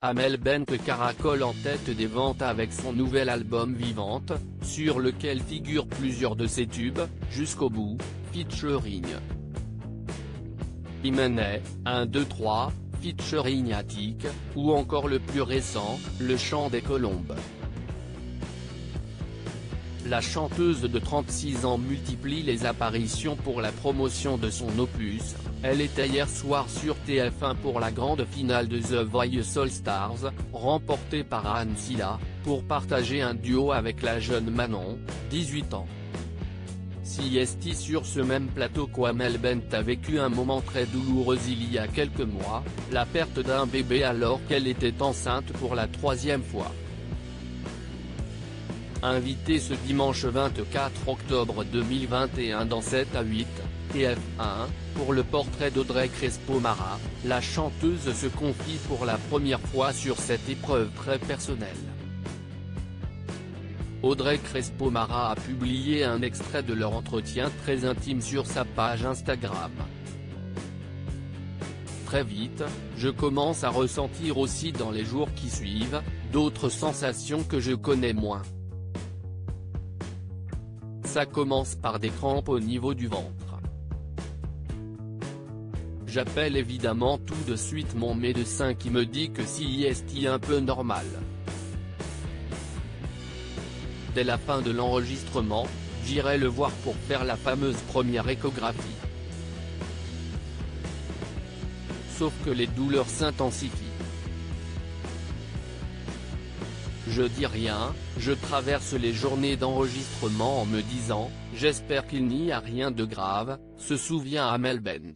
Amel Bent caracole en tête des ventes avec son nouvel album Vivante, sur lequel figurent plusieurs de ses tubes, Jusqu'au bout, featuring Imenet, 1 2 3, featuring Attic, ou encore le plus récent, Le chant des colombes. La chanteuse de 36 ans multiplie les apparitions pour la promotion de son opus. Elle était hier soir sur TF1 pour la grande finale de The Voice All Stars, remportée par Anne Silla, pour partager un duo avec la jeune Manon, 18 ans. CST sur ce même plateau qu'Amel Bent a vécu un moment très douloureux il y a quelques mois, la perte d'un bébé alors qu'elle était enceinte pour la 3e fois. Invitée ce dimanche 24 octobre 2021 dans 7 à 8, TF1, pour le portrait d'Audrey Crespo-Mara, la chanteuse se confie pour la première fois sur cette épreuve très personnelle. Audrey Crespo-Mara a publié un extrait de leur entretien très intime sur sa page Instagram. Très vite, je commence à ressentir aussi dans les jours qui suivent, d'autres sensations que je connais moins. Ça commence par des crampes au niveau du ventre. J'appelle évidemment tout de suite mon médecin qui me dit que c'est un peu normal. Dès la fin de l'enregistrement, j'irai le voir pour faire la fameuse première échographie. Sauf que les douleurs s'intensifient. Je dis rien, je traverse les journées d'enregistrement en me disant « J'espère qu'il n'y a rien de grave », se souvient Amel Bent.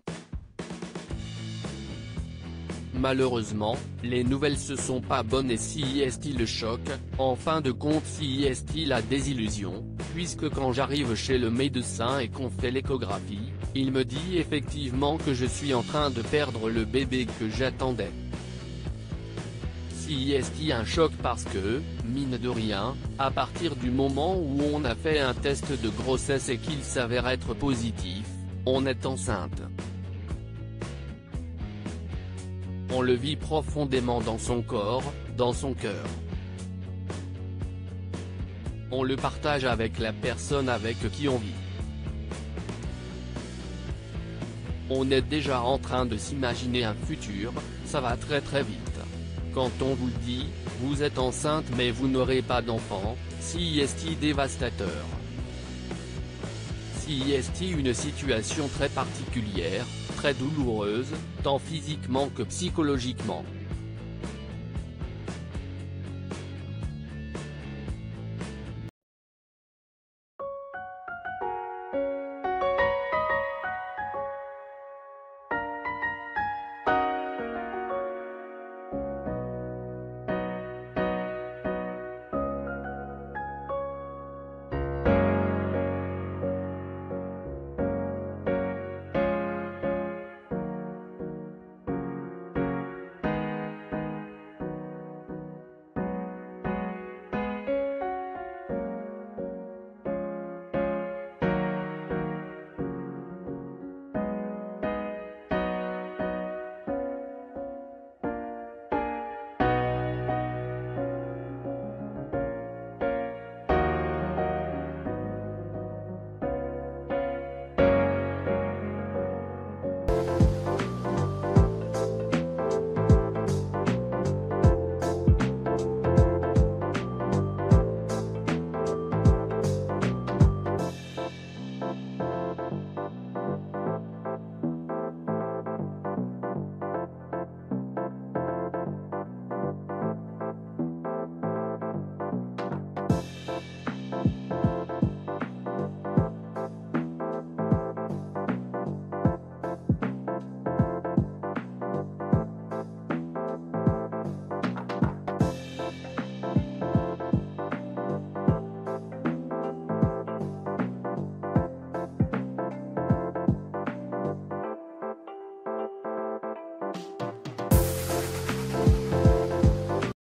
Malheureusement, les nouvelles se sont pas bonnes et CST le choc, en fin de compte CST la désillusion, puisque quand j'arrive chez le médecin et qu'on fait l'échographie, il me dit effectivement que je suis en train de perdre le bébé que j'attendais. CST un choc parce que, mine de rien, à partir du moment où on a fait un test de grossesse et qu'il s'avère être positif, on est enceinte. On le vit profondément dans son corps, dans son cœur. On le partage avec la personne avec qui on vit. On est déjà en train de s'imaginer un futur, ça va très très vite. Quand on vous dit, vous êtes enceinte mais vous n'aurez pas d'enfant, CST dévastateur. CST une situation très particulière, très douloureuse, tant physiquement que psychologiquement.